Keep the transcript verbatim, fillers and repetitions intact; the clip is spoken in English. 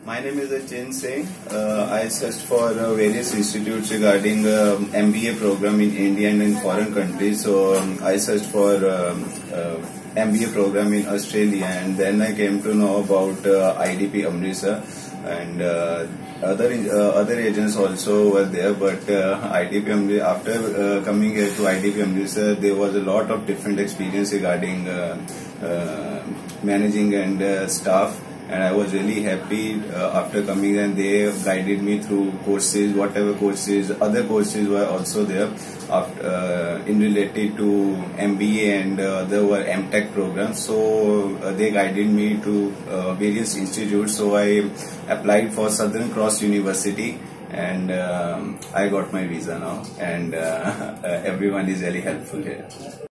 My name is Anchit Singh. Uh, I searched for uh, various institutes regarding um, M B A program in India and in foreign countries. So um, I searched for um, uh, M B A program in Australia, and then I came to know about uh, I D P Amritsar, and uh, other uh, other agents also were there. But uh, I D P Amritsar, after uh, coming here to I D P Amritsar, there was a lot of different experience regarding uh, uh, managing and uh, staff. And I was really happy uh, after coming, and they guided me through courses, whatever courses, other courses were also there after, uh, in related to M B A, and uh, there were M Tech programs. So uh, they guided me to uh, various institutes. So I applied for Southern Cross University, and um, I got my visa now, and uh, everyone is really helpful here.